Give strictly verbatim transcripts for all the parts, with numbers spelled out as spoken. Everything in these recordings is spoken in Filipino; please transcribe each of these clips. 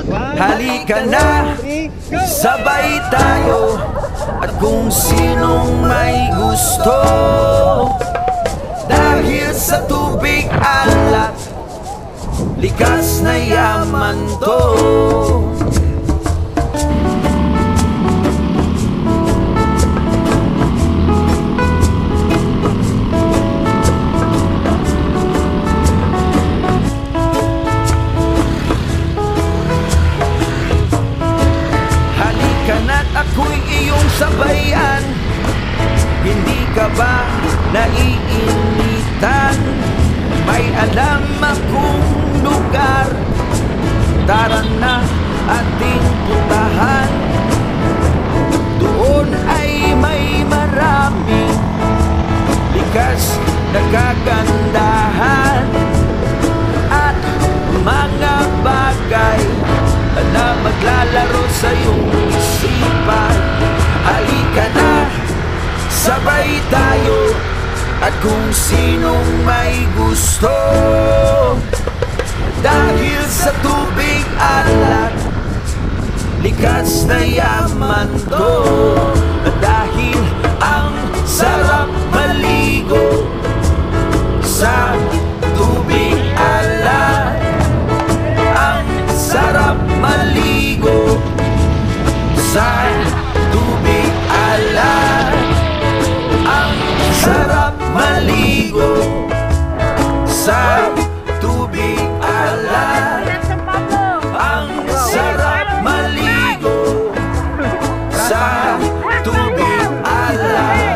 Halika na, sabay tayo, at kung sinong may gusto. Dahil sa tubig alat, likas na yaman to. Ako'y iyong sabayan, hindi ka ba naiinitan? May alam akong lugar, tara na ating puntahan. Doon ay may maraming likas na kagandahan at mga bagay na maglalaro sa iyong isipan. Halika na, sabay tayo, at kung sinong may gusto. Dahil sa tubig alat, likas na yaman to. Dahil ang sarap maligo sa tubig alat. Ang sarap maligo sa tubig alat. Ang sarap maligo sa tubig alat. Ang sarap maligo sa tubig alat.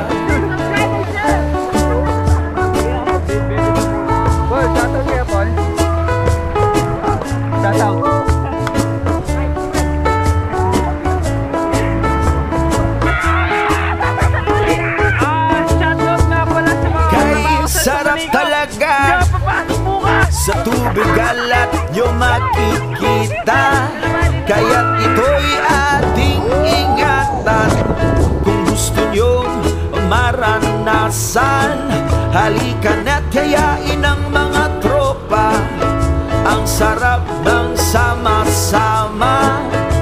Boy, shoutout kaya, Paul. Shoutout. Sarap talaga sa tubig alat nyo makikita. Kaya't ito'y ating ingatan. Kung gusto nyong maranasan, halika na't yayain ang mga tropa. Ang sarap ng sama-sama.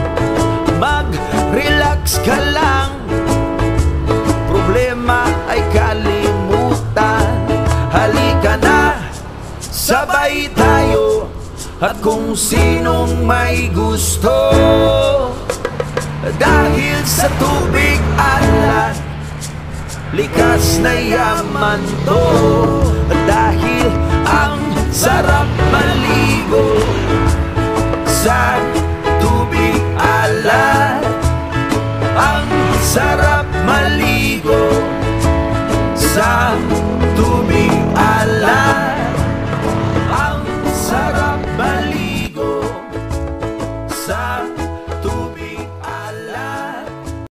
Mag-relax ka lang, problema ay kalimutan. Halika na, sabay tayo, at kung sinong may gusto. Dahil sa tubig alat, likas na yaman to. Dahil ang sarap maligo sa tubig alat. Ang sarap